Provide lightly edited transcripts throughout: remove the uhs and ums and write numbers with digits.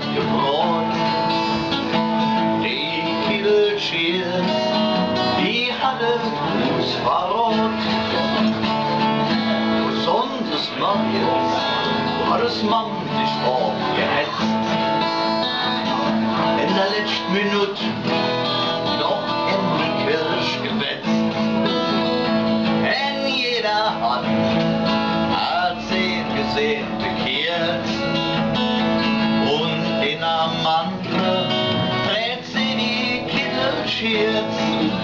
gebrot. Die Kittelschers, die hatte uns verrot. Besonders morgens hat das Mann sich aufgehetzt. In der letzten Minute noch in die Kirche gewetzt. Denn jeder hat sie gesehen bekehrt. Und in der Mantel dreht sie die Kittelschers.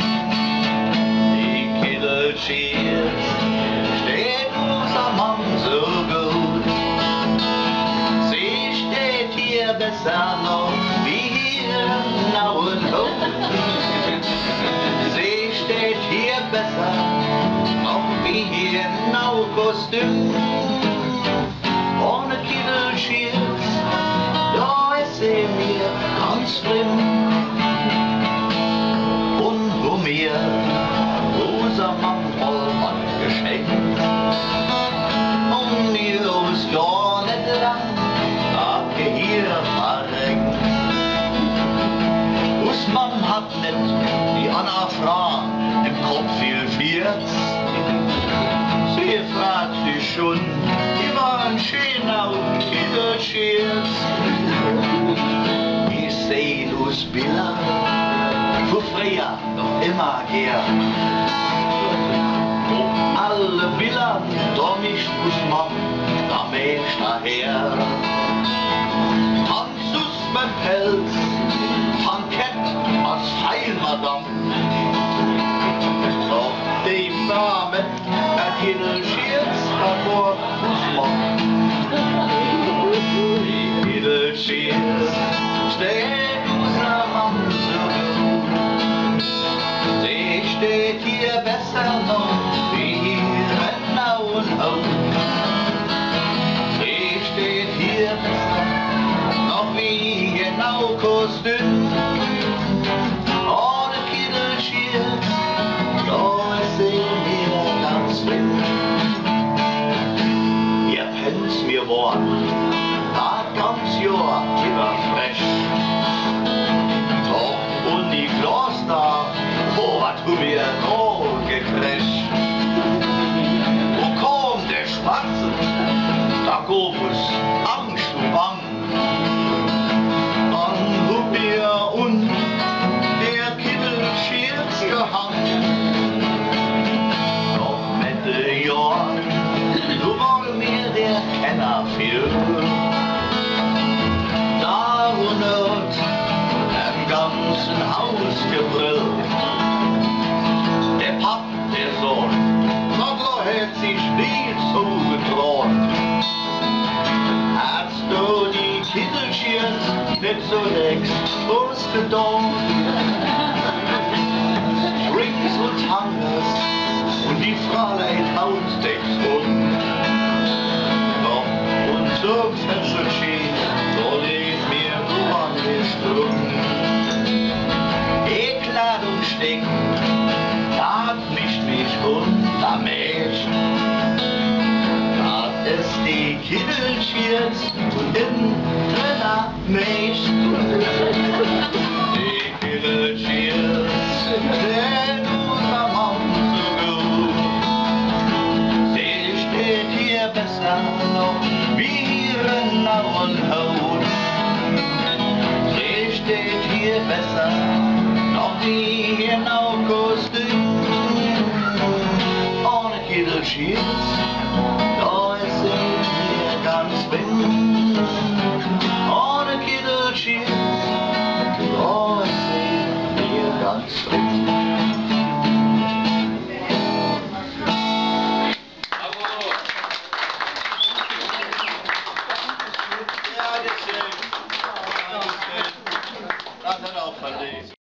Die Kittelschers steht unser Mann so gut. Sie steht hier besser noch wie hier in Nauenhof. Sie steht hier besser noch wie hier in Naukostüm. Ohne Kittelschers, da ist sie mir ganz fremd. Und wo mir unser Mann voll geschenkt, und mir ist gar nicht lang, hab ich hier verrenkt. Us Mann hat nicht die Anna Frau im Kopf viel Vierz. Sie fragt sich schon, die waren schön auf Kittelschers. Ich seh us Bilder, wo früher noch immer gern. Ob alle Bilder, da mischt us Mann, da Mensch daher. Tanzus mit Pelz, Tankett als Heilmadam. Doch die Dame hat Kittelschers davor us Mann. Die Kittelschers steht unser Mann so gut. Sie steht hier besser noch wie hier in Nauenhof. Sie steht hier besser noch wie hier in Naukostüm. Ohne Kittelschers, da ist sie mir ganz fremd. Ihr pennt's mir worden, da ganz Jahr immer frech. Doch und die Kloster, wo hat du mir noch gekriegt? Wo kommt der Schwarze, da Gobus, Angst und Bang. An mir und der Kittelschers gehangen. Doch mit den Jahren, du war mir der Kenner viel. Da und dort im ganzen Haus gebrillt. Der Papp, der Sohn, Nodler hat sich nie so getraut. Hast du die Kittelschers nicht so längst ausgedacht? Rings und Hangers und die Fräulein Hausdecks unten. Doch und so Fensterchen soll ich mir nur an die Stunden. Kleidung stecken, da mischt mich unter Mensch. Da ist die Kittelschers und innen drinner Mensch. Die Kittelschers, der unser Mann so gut. Sie steht hier besser noch wie hier in Nauenhof. Sie steht hier besser noch wie hier in Naukostüm. Ohne Kittelschers, da ist sie mir ganz fremd. Ohne Kittelschers, da ist sie mir ganz fremd.